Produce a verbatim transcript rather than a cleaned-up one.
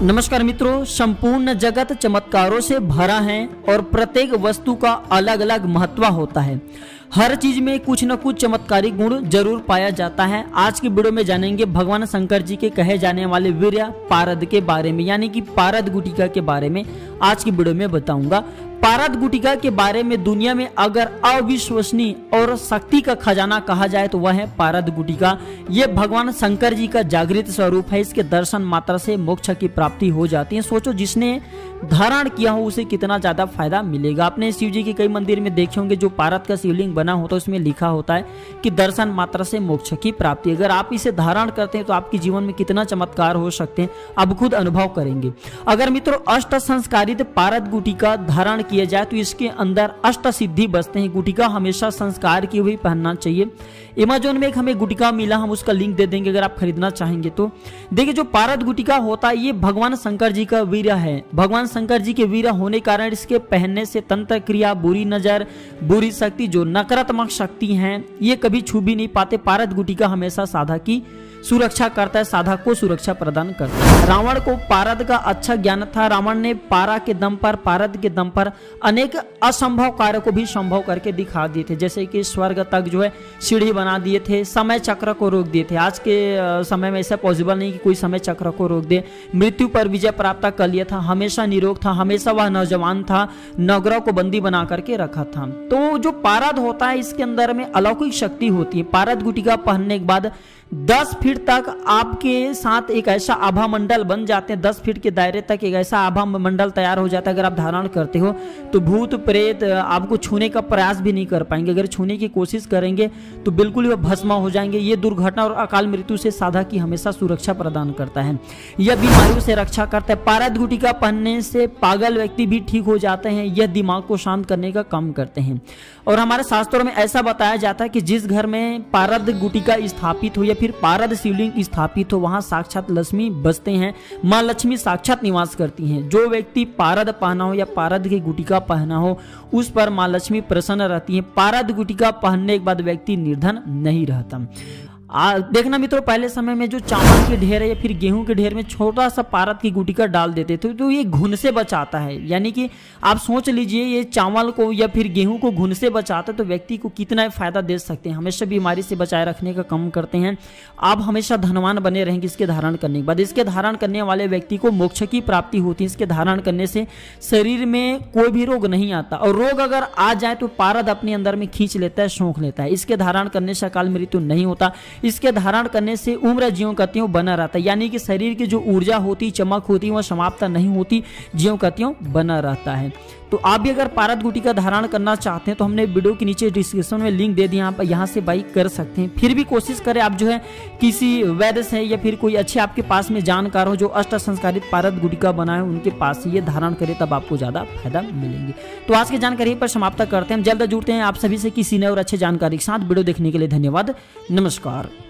नमस्कार मित्रों, संपूर्ण जगत चमत्कारों से भरा है और प्रत्येक वस्तु का अलग अलग महत्व होता है। हर चीज में कुछ न कुछ चमत्कारी गुण जरूर पाया जाता है। आज की वीडियो में जानेंगे भगवान शंकर जी के कहे जाने वाले वीर्य पारद के बारे में, यानी कि पारद गुटिका के बारे में आज की वीडियो में बताऊंगा। पारद गुटिका के बारे में दुनिया में अगर अविश्वसनीय और शक्ति का खजाना कहा जाए तो वह है पारद गुटिका। ये भगवान शंकर जी का जागृत स्वरूप है। इसके दर्शन मात्र से मोक्ष की प्राप्ति हो जाती है। सोचो, जिसने धारण किया हो उसे कितना ज्यादा फायदा मिलेगा। आपने शिव जी के कई मंदिर में देखे होंगे, जो पारद का शिवलिंग बना होता है उसमें लिखा होता है कि दर्शन मात्र से मोक्ष की प्राप्ति। अगर आप इसे धारण करते हैं तो आपके जीवन में कितना चमत्कार हो सकते हैं, आप खुद अनुभव करेंगे। अगर मित्रों अष्ट संस्कारित पारद गुटिका धारण किया जाए तो इसके अंदर अष्ट सिद्धि बसते हैं। गुटिका हमेशा संस्कार की हुई पहनना चाहिए। अमेज़न में एक हमें गुटिका मिला, हम उसका लिंक दे देंगे अगर आप खरीदना चाहेंगे तो। देखिए, जो पारद गुटिका होता है ये भगवान शंकर जी का वीर्य है। भगवान शंकर जी के वीर्य होने के कारण इसके पहनने से तंत्र क्रिया, बुरी नजर, बुरी शक्ति, जो नकारात्मक शक्ति हैं, ये कभी छू भी नहीं पाते। पारद गुटिका हमेशा साधक की सुरक्षा करता है, साधक को सुरक्षा प्रदान करता है। रावण को पारद का अच्छा ज्ञान था। रावण ने पारा के दम पर, पारद के दम पर अनेक असंभव कार्य को भी संभव करके दिखा दिए थे। जैसे कि स्वर्ग तक जो है सीढ़ी बना दिए थे, समय चक्र को रोक दिए थे। आज के समय में ऐसा पॉसिबल नहीं कि कोई समय चक्र को रोक दे। मृत्यु पर विजय प्राप्त कर लिया था। हमेशा निरोग था, हमेशा वह नौजवान था, नवग्रह को बंदी बना करके रखा था। तो जो पारद होता है इसके अंदर में अलौकिक शक्ति होती है। पारद गुटिका पहनने के बाद दस फीट तक आपके साथ एक ऐसा आभा मंडल बन जाते हैं। दस फीट के दायरे तक एक ऐसा आभा मंडल तैयार हो जाता है। अगर आप धारण करते हो तो भूत प्रेत आपको छूने का प्रयास भी नहीं कर पाएंगे। अगर छूने की कोशिश करेंगे तो बिल्कुल ही भस्मा हो जाएंगे। ये दुर्घटना और अकाल मृत्यु से साधक की हमेशा सुरक्षा प्रदान करता है। यह बीमारियों से रक्षा करता है। पारद गुटिका पहनने से पागल व्यक्ति भी ठीक हो जाते हैं। यह दिमाग को शांत करने का काम करते हैं। और हमारे शास्त्रों में ऐसा बताया जाता है कि जिस घर में पारद गुटिका स्थापित हो या फिर पारद शिवलिंग स्थापित हो, वहां साक्षात लक्ष्मी बसते हैं। मां लक्ष्मी साक्षात निवास करती हैं। जो व्यक्ति पारद पहना हो या पारद की गुटिका पहना हो उस पर मां लक्ष्मी प्रसन्न रहती है। पारद गुटिका पहनने के बाद व्यक्ति निर्धन नहीं रहता। आ, देखना मित्रों, पहले समय में जो चावल के ढेर है या फिर गेहूं के ढेर में छोटा सा पारद की गुटिका डाल देते थे तो ये घुन से बचाता है। यानी कि आप सोच लीजिए, ये चावल को या फिर गेहूं को घुन से बचाता है तो व्यक्ति को कितना फायदा दे सकते हैं। हमेशा बीमारी से बचाए रखने का काम करते हैं। आप हमेशा धनवान बने रहेंगे इसके धारण करने के बाद। इसके धारण करने वाले व्यक्ति को मोक्ष की प्राप्ति होती है। इसके धारण करने से शरीर में कोई भी रोग नहीं आता, और रोग अगर आ जाए तो पारद अपने अंदर में खींच लेता है, सोख लेता है। इसके धारण करने से अकाल मृत्यु नहीं होता। इसके धारण करने से उम्र ज्यों का त्यों बना रहता है। यानी कि शरीर की जो ऊर्जा होती, चमक होती, वह समाप्त नहीं होती, ज्यों का त्यों बना रहता है। तो आप भी अगर पारद गुटिका धारण करना चाहते हैं तो हमने वीडियो के नीचे डिस्क्रिप्शन में लिंक दे दिया, आप यहाँ से बाई कर सकते हैं। फिर भी कोशिश करें आप जो है किसी वैद्य से या फिर कोई अच्छे आपके पास में जानकार हो जो अष्ट संस्कारित पारद गुटिका बनाए, उनके पास ये धारण करें, तब आपको ज्यादा फायदा मिलेंगे। तो आज की जानकारी पर समाप्त करते हैं। हम जल्द जुड़ते हैं आप सभी से किसी नए और अच्छे जानकारी के साथ। वीडियो देखने के लिए धन्यवाद। नमस्कार।